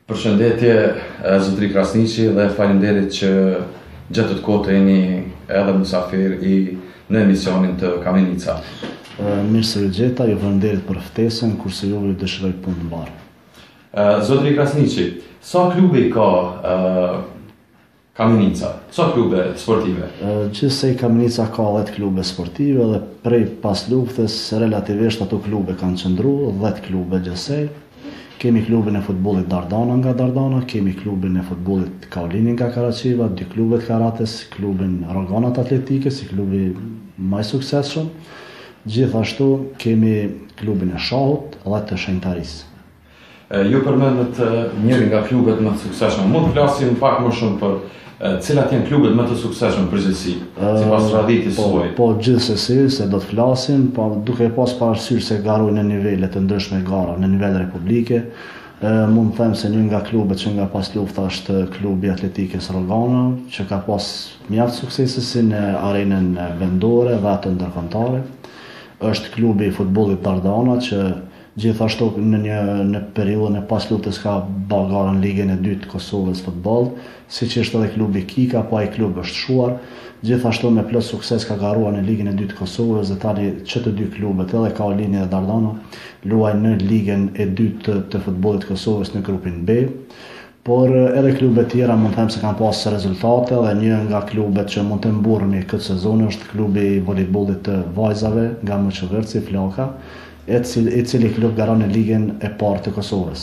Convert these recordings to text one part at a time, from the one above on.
Përshëndetje, zotëri Krasniqi, dhe faleminderit që gjetët kohë të jeni edhe musafir në emisionin të Kamenica. Mirë se ju gjeta, ju faleminderit për ftesën, kurse ju dëshiroj punë të mbarë. Zotëri Krasniqi, sa klube ka Kamenica? Sa klube sportive? Gjithsej Kamenica ka 10 klube sportive dhe prej pas luftës relativisht ato klube kanë qëndru, 10 klube gjithsej. Kemi klubin e futbollit Dardana nga Dardana, kemi klubin e futbollit Kaolini nga Karaqiva, 2 klubet karates, klubin Roganat Atletike, si klubi më i suksesshëm. Gjithashtu kemi klubin e shahut dhe të shenjtarisë. Ju përmendët njëri nga klubet më të suksesshëm. Mund të flasim pak më shumë për cilat janë klubet më të suksesshëm përgjithësi, sipas traditës suaj? Po gjithsesi, se do të flasim, duke pas parasysh se garoj në nivele të ndryshme gara, në nivel republike, mund të them se një nga klubet që nga pas lufta është klubi Atletikës Rogana, që ka pas mjaft suksese si në arenën vendore dhe atë ndërkombëtare. Është klubi i futbollit Dardana që gjithashtu në periudhën e pas luftës ka bagarën ligën e 2 të Kosovës futboll, siç është edhe klubi Kika, po ai klub është shuar. Gjithashtu me plot sukses ka garuar në ligën e 2 të Kosovës dhe tani që të 2 klubet, edhe Kaolini dhe Dardana, luajnë në ligën e 2 të futbollit të Kosovës në grupin B. Por edhe klubet tjera mund të them se kanë pas rezultate dhe një nga klubet që mund të mburremi këtë sezon është klubi i volejbollit të vajzave nga Moçovërci, Flaka, i cili klub garon në ligën e parë të Kosovës.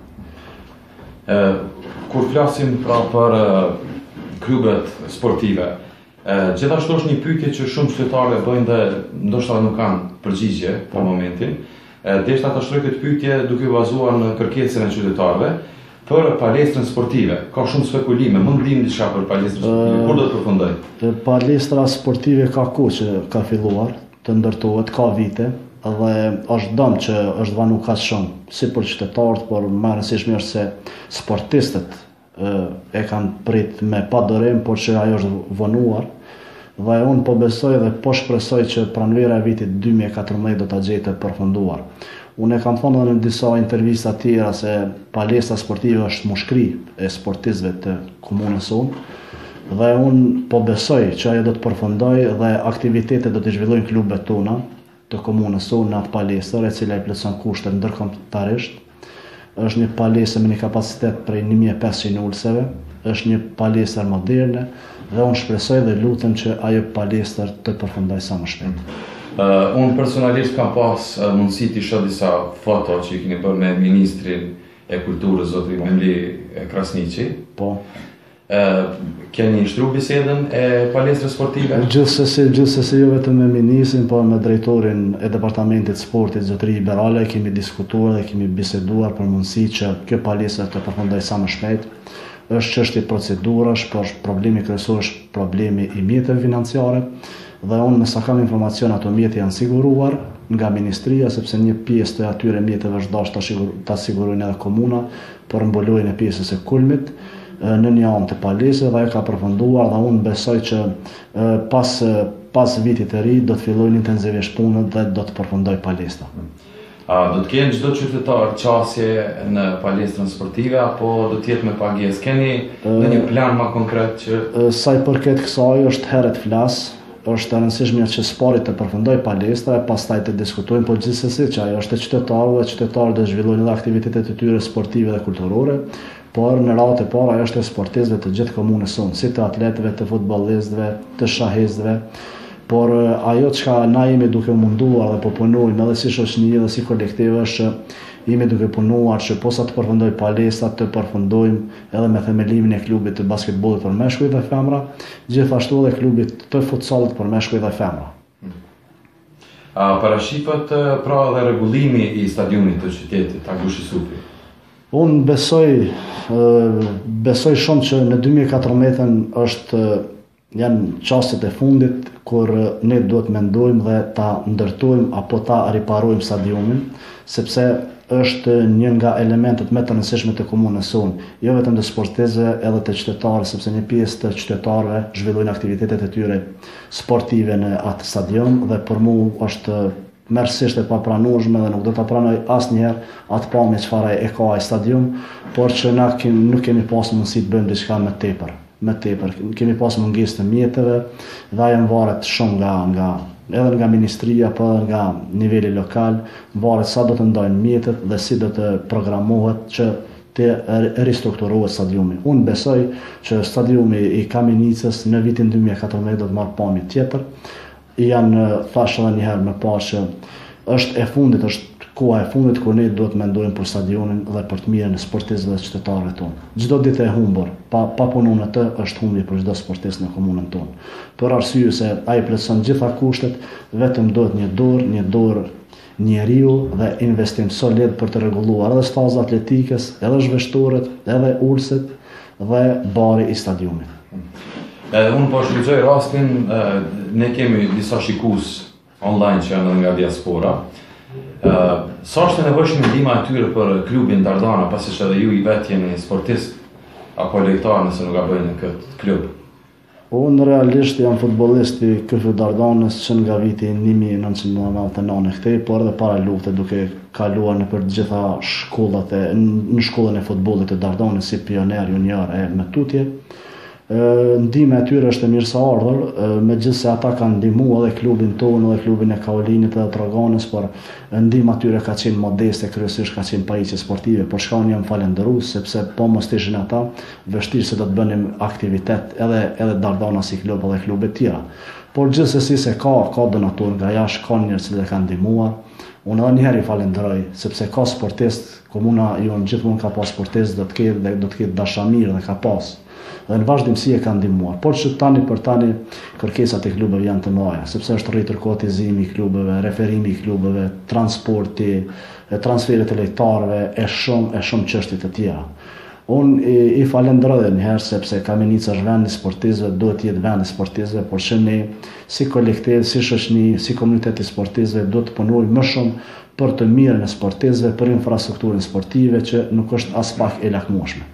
Kur flasim pra për klubet sportive, gjithashtu është një pyetje që shumë qytetarë bëjnë dhe ndoshta nuk kanë përgjigje për momentin. Deshta ta shtroj këtë pyetje duke bazuar në kërkesën e qytetarëve për palestrën sportive. Ka shumë spekulime, mund të dim diçka për palestrën sportive, kur do të përfundoj? Palestra sportive ka kohë që ka filluar të ndërtohet, ka vite, dhe është dëm që është vanu ka shumë, si për qytetarët, por më rëndësishme është se sportistët e kanë prit me pa dorim, por që ajo është vonuar, dhe unë po besoj dhe po shpresoj që pranvera e vitit 2014 do ta gjejë përfunduar. Unë e kam thonë në disa intervista tjera se palestra sportive është mushkri e sportistëve të komunës unë, dhe unë po besoj që ajo do të përfundoj dhe aktivitetet do të zhvillojnë klubet tona të komunës tonë në atë palestër, e cila i plotëson kushtet ndërkombëtarisht. Është një palestër me një kapacitet prej 1500 ulëseve, është një palestër moderne dhe unë shpresoj dhe lutem që ajo palestër të përfundoj sa më shpejt. Unë personalisht kam pas mundësi të shoh disa foto që i keni bërë me ministrin e kulturës, zotrin Memli Krasniqi. Po. Keni shtru bisedën e palestrës sportive? Gjithsesi jo vetëm me ministrin, por me drejtorin e departamentit sportit, zotëri Liberale, kemi diskutuar dhe kemi biseduar për mundësi që kjo palestër të përfundoj sa më shpejt. Është çështje procedurash, por problemi kryesor është problemi i mjeteve financiare, dhe unë nësa kam informacion ato mjete janë siguruar nga ministria, sepse një pjesë të atyre mjeteve është dashur ta sigurojnë edhe komuna, por mbulojnë e pjesës e kulmit në një anë të palestrës dhe ajo ka përfunduar dhe unë besoj që pas vitit të ri do të fillojnë intensivisht punët dhe do të përfundoj palestra. Do të kenë çdo qytetar qasje në palestrën sportive apo do të jetë me pagesë? Keni një plan më konkret që sa i përket kësaj është herët flas, është e rëndësishme që spari të përfundoj palestra e pastaj të diskutojmë, por gjithsesi që ajo është e qytetarëve, qytetarët do zhvillojnë edhe aktivitetet e tyre sportive dhe kulturore, por në radhë e parë ajo është e sportistëve të gjithë komunës sonë, si të atletëve, të futbollistëve, të shahistëve, por ajo çka na jemi duke munduar dhe po punojmë edhe si shoqëni dhe si kolektiv është që jemi duke punuar që posa të përfundoj palestra të përfundojmë edhe me themelimin e klubit të basketbollit për meshkuj dhe femra, gjithashtu edhe klubit të futsallit për meshkuj dhe femra. Parashifet pra edhe rregullimi i stadionit të qytetit Agushi Supri? Unë besoj shumë që në 2014 janë çastet e fundit kur ne duhet mendojmë dhe ta ndërtojmë apo ta riparojmë stadionin, sepse është një nga elementet më të rëndësishme të komunës sonë, jo vetëm të sportistëve, edhe të qytetarëve, sepse një pjesë të qytetarëve zhvillojnë aktivitetet e tyre sportive në atë stadion dhe për mua është mërësisht e papranueshme dhe nuk do ta pranoj asnjëherë atë pamje çfarë e ka ai stadium, por që na nuk kemi pas mundësi të bëjmë diçka më tepër. Kemi pas mungesë të mjeteve dhe ajo varet shumë edhe nga ministria, po edhe nga niveli lokal, varet sa do të ndajnë mjetet dhe si do të programohet që të ristrukturohet stadiumi. Unë besoj që stadiumi i Kamenicës në vitin 2014 do të marrë pamje tjetër. Thash edhe një herë më parë që është koha e fundit kur ne duhet mendojmë për stadionin dhe për të mirën e sportistëve dhe qytetarëve tonë. Çdo ditë e humbur, pa punuar në të, është humbje për çdo sportist në komunën tonë. Për arsye se ai plotson gjitha kushtet, vetëm duhet një dorë njeriu dhe investim solid për të rregulluar edhe stazat atletikës, edhe zhveshtorët, edhe ulset dhe bari i stadiumit. Unë po shfrytëzoj rastin, ne kemi disa shikues online që janë nga diaspora. Sa është e nevojshme ndihma e tyre për klubin Dardana, pasi që edhe ju i vetë jeni sportist apo lojtar nëse nuk ka bëjnë në këtë klub? Unë realisht jam futbollist i KFU Dardanës që nga viti 1999 këtej, por edhe para lufte duke kaluar në për gjitha shkollat në shkollën e futbollit të Dardanës si pioner, junior e me tutje. Ndihma e tyre është e mirëseardhur, megjithse ata kanë ndihmuar edhe klubin tonë, edhe klubin e Kaolinit edhe Draganës, por ndihma e tyre ka qenë modeste, kryesisht ka qenë pajisje sportive, por shka unë jam falendërues sepse po mos ishin ata, vështirë se do të bënim aktivitet edhe Dardana si klub edhe klube të tjera. Por gjithsesi se ka donatorë nga jashtë, ka njerëz që kanë ndihmuar. Unë edhe një herë i falenderoj sepse ka sportist, komuna jonë gjithmonë ka pas sportist, do të ketë dashamirë dhe ka pas. Dhe në vazhdimsi e kanë ndihmuar, por që tani kërkesat e klubeve janë të mëdha, sepse është rritur kotizimi i klubeve, referimi i klubeve, transporti, transferet e lojtarëve e shumë çështje të tjera. Unë i falenderoj një herë sepse Kamenica është vend i sportistëve, duhet të jetë vend i sportistëve, por që ne si kolektiv, si shoqëni, si komunitet i sportistëve duhet të punojmë më shumë për të mirën e sportistëve, për infrastrukturën sportive që nuk është as pak e lakmueshme.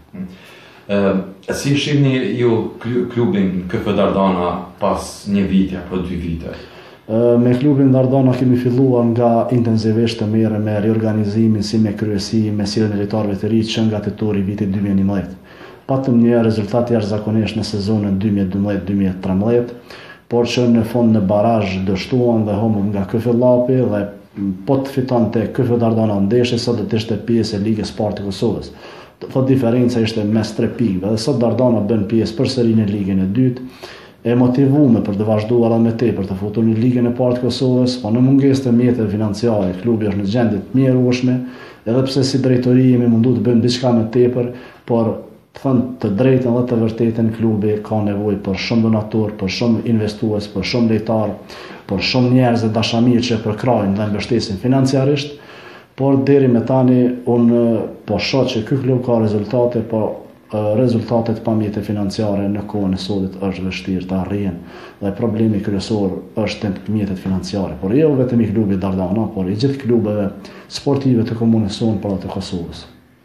Si shihni ju klubin KFU Dardana pas një viti apo 2 vite? Me klubin Dardana kemi filluar nga intensivisht të merrem me riorganizimin si me kryesi, me sjelljen e lojtarëve të ri që nga tetori vitit 2011. Patëm një rezultat jashtëzakonisht në sezonën 2012-2013, por që në fund në barazh dështuan dhe humbëm nga Kyfyllapi dhe po të fitonte KFU Dardana ndeshje sot do të ishte pjesë e Ligës Parë të Kosovës. Thot diferenca ishte mes 3 pikëve dhe sot Dardana bën pjesë përsëri në ligën e dytë, e motivuar për të vazhduar edhe më tepër të futur në ligën e parë të Kosovës, po në mungesë të mjeteve financiare, klubi është në gjendje të mjerueshme, edhe pse si drejtori jemi mundu të bëjmë diçka më tepër, por të thënë të drejtën dhe të vërtetën klubi ka nevojë për shumë donator, për shumë investues, për shumë lojtar, për shumë njerëz dhe dashamirë që përkrajnë dhe mbështesin financiarisht. Por deri me tani unë po shoh që ky klub ka rezultate, po rezultatet pa mjete financiare në kohën e sotit është vështirë të arrihen dhe problemi kryesor është mjetet financiare, por jo vetëm i klubit Dardana, por i gjithë klubeve sportive të komunës sonë për të Kosovës.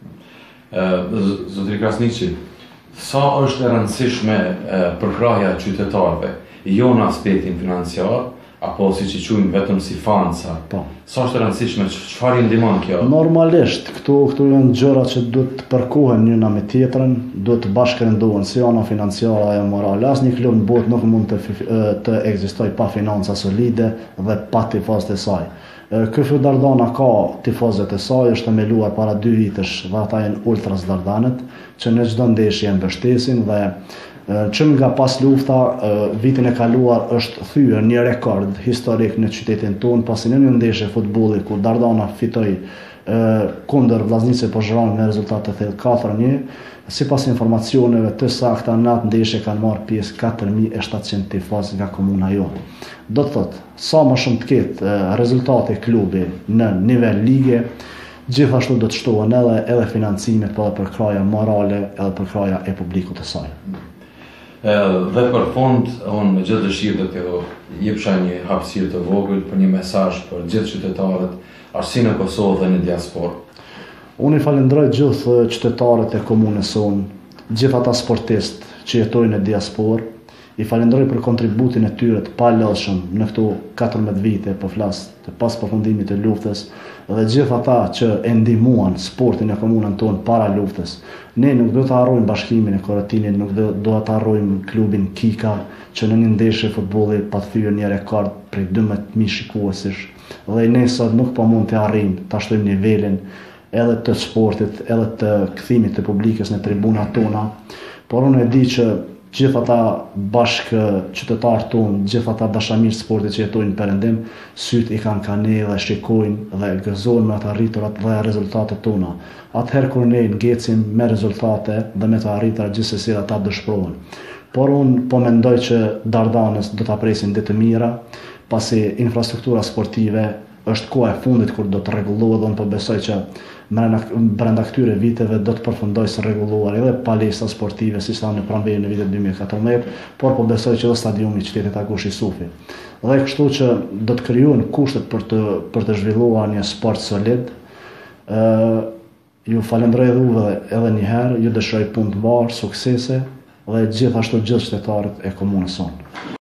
Zotri Krasniqi, sa është e rëndësishme përkrahja e qytetarëve, jo në aspektin financiar, apo si që quajmë vetëm si fanca. Sa është e rëndësishme, çfarë ndihmon kjo? Normalisht, këtu janë gjëra që duhet të përkohen njëna me tjetrën, duhet të bashkërendohen si ana financiare apo morale. Asnjë klub në botë nuk mund të ekzistojë pa financa solide dhe pa tifozët e saj. KFU Dardana ka tifozët e saj, është themeluar para 2 vitesh dhe ata janë Ultras Dardanët, që në çdo ndeshje mbështesin dhe që nga pas lufta, vitin e kaluar është thyer një rekord historik në qytetin tonë, pasi në një ndeshje futbolli ku Dardana fitoi kundër Vllaznisë Pozhrani me rezultat të thellë 4-1, sipas informacioneve të sakta në atë ndeshje kanë marrë pjesë 4700 tifozë nga komuna jonë. Do të thotë, sa më shumë të ketë rezultate klubi në nivel lige, gjithashtu do të shtohen edhe financimet për përkraja morale edhe përkraja e publikut të saj. Dhe për fund, unë me gjithë dëshirë të jepsha një hapësirë të vogël për një mesazh për gjithë qytetarët, ashtu në Kosovë dhe në diasporë. Unë i falenderoj gjithë qytetarët e komunës sonë, gjithë ata sportistë që jetojnë në diasporë, I falenderoj për kontributin e tyre të palodhshëm në këto 14 vite, po flas, të pas përfundimit të luftës, dhe gjithë ata që e ndihmuan sportin e komunën tonë para luftës. Ne nuk do të harrojmë bashkimin e Korotinit, nuk do të harrojmë klubin Kika, që në një ndeshje futbolli pa thyer një rekord prej 12.000 shikuesish. Dhe ne sot nuk po mund të arrijmë ta shtojmë nivelin edhe të sportit, edhe të kthimit të publikës në tribunat tona, por unë e di që gjithë ata bashkë qytetarë tonë, gjithë ata dashamirë sportit që jetojnë në Perëndim, sytë i kanë ne dhe shikojnë dhe gëzojnë me të arriturat dhe rezultatet tona. Atëherë kur ne ngecim me rezultate dhe me të arritura gjithsesi ata dëshpërohen. Por unë po mendoj që Dardanës do ta presin ditë të mira, pasi infrastruktura sportive është koha e fundit kur do të rregullohet dhe unë po besoj që brenda këtyre viteve do të përfundoj së rregulluar edhe palestra sportive si sa në pranverën e vitit 2014, por po besoj që edhe stadiumi i qytetit Akush Jusufi. Dhe kështu që do të krijohen kushtet për të zhvilluar një sport solid. Ju falenderoj edhe një herë, ju dëshiroj punë të mbarë, suksese dhe gjithashtu gjithë qytetarët e komunës sonë.